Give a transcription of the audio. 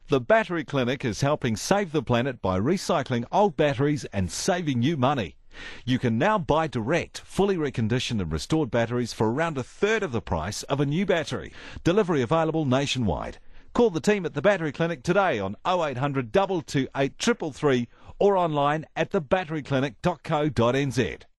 The Battery Clinic is helping save the planet by recycling old batteries and saving you money. You can now buy direct, fully reconditioned and restored batteries for around a third of the price of a new battery. Delivery available nationwide. Call the team at the Battery Clinic today on 0800 228 333 or online at thebatteryclinic.co.nz.